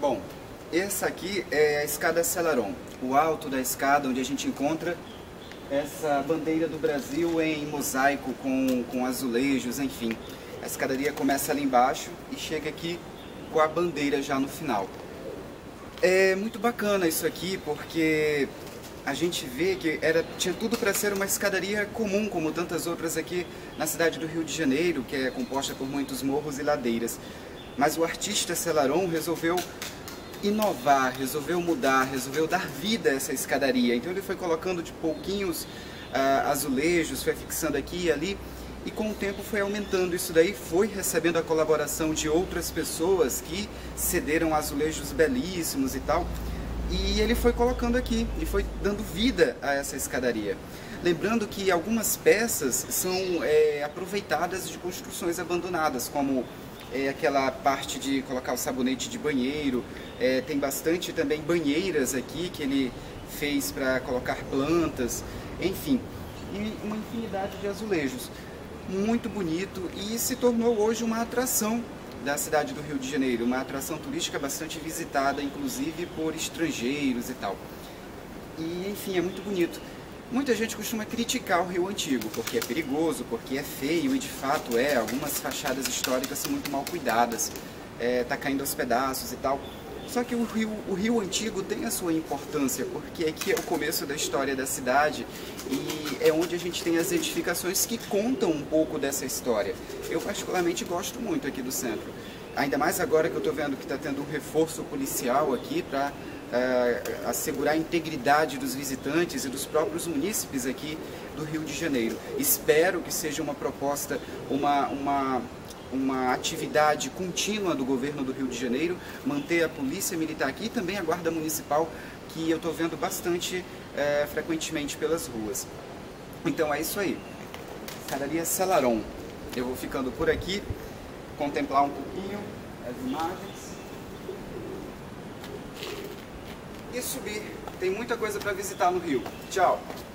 Bom, essa aqui é a escada Selarón, o alto da escada onde a gente encontra essa bandeira do Brasil em mosaico com azulejos, enfim. A escadaria começa ali embaixo e chega aqui com a bandeira já no final. É muito bacana isso aqui porque a gente vê que tinha tudo para ser uma escadaria comum, como tantas outras aqui na cidade do Rio de Janeiro, que é composta por muitos morros e ladeiras. Mas o artista Selarón resolveu inovar, resolveu mudar, resolveu dar vida a essa escadaria. Então ele foi colocando de pouquinhos azulejos, foi fixando aqui e ali, e com o tempo foi aumentando isso daí, foi recebendo a colaboração de outras pessoas que cederam azulejos belíssimos e tal, e ele foi colocando aqui, e foi dando vida a essa escadaria. Lembrando que algumas peças são aproveitadas de construções abandonadas, como aquela parte de colocar o sabonete de banheiro, tem bastante também banheiras aqui que ele fez para colocar plantas, enfim, e uma infinidade de azulejos. Muito bonito e se tornou hoje uma atração da cidade do Rio de Janeiro, uma atração turística bastante visitada, inclusive por estrangeiros e tal. E enfim, é muito bonito. Muita gente costuma criticar o Rio Antigo, porque é perigoso, porque é feio, e de fato é. Algumas fachadas históricas são muito mal cuidadas, tá caindo aos pedaços e tal. Só que o Rio Antigo tem a sua importância, porque aqui é o começo da história da cidade e é onde a gente tem as edificações que contam um pouco dessa história. Eu particularmente gosto muito aqui do centro, ainda mais agora que eu estou vendo que está tendo um reforço policial aqui para assegurar a integridade dos visitantes e dos próprios munícipes aqui do Rio de Janeiro. Espero que seja uma proposta, uma atividade contínua do governo do Rio de Janeiro, manter a polícia militar aqui e também a guarda municipal, que eu estou vendo bastante frequentemente pelas ruas. Então é isso aí, escadaria Selarón. Eu vou ficando por aqui, contemplar um pouquinho as imagens e subir. Tem muita coisa para visitar no Rio. Tchau!